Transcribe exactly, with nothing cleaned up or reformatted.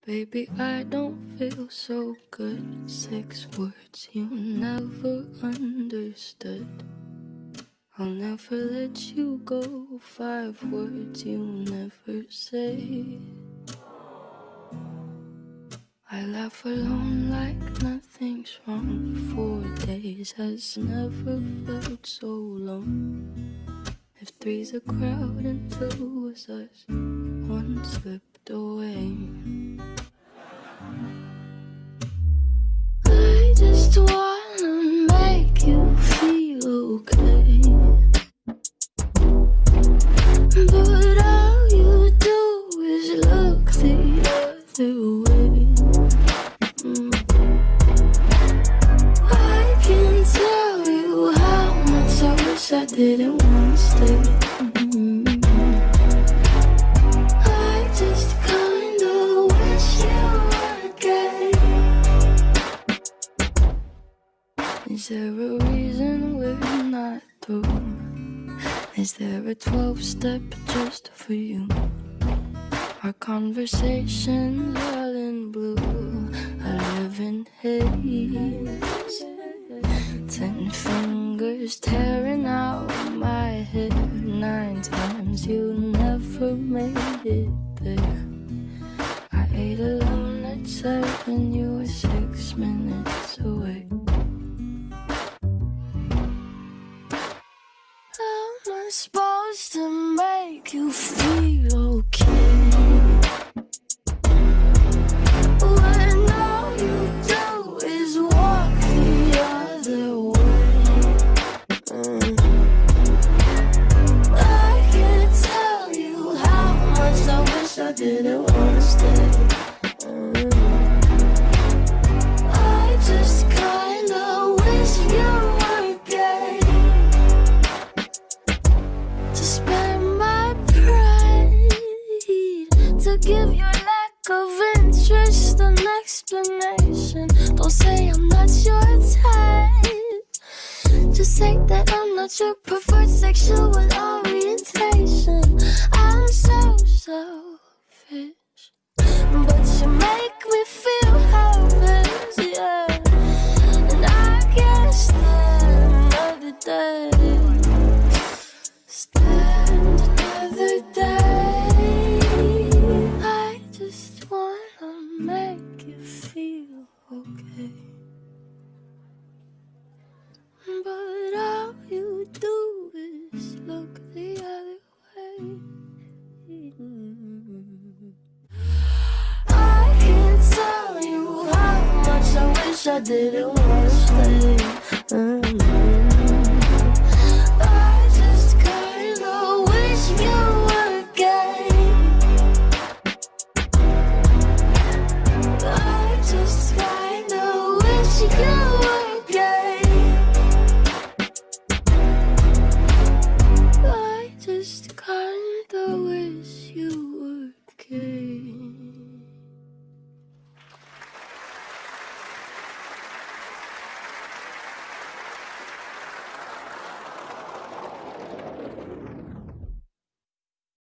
Baby, I don't feel so good. Six words you never understood. I'll never let you go. Five words you never say. I laugh alone like nothing's wrong. Four days has never felt so long. If three's a crowd and two was us, one slipped away. I just wanna make you feel okay, but all you do is look the other way. mm. I can tell you how much I wish I didn't want to stay. mm. I just kinda wish you were gay. Is there a reason we're not through? Is there a twelve-step just for you? Our conversations all in blue. I live in haze. Ten fingers tearing out my hair. Nine times you never made it there. I ate alone at seven. You were six minutes away. Am I supposed to make you feel okay when all you do is walk the other way? mm. I can't tell you how much I wish I didn't want to stay. mm. I just kinda wish you were gay. To give your lack of interest an explanation. Don't say I'm not your type. Just say that I'm not your preferred sexual orientation. I'm so selfish, but you make me feel helpless, yeah. And I can't stand another day. Stand another day. Make you feel okay, but all you do is look the other way. I can't tell you how much I wish I didn't want to stay. mm.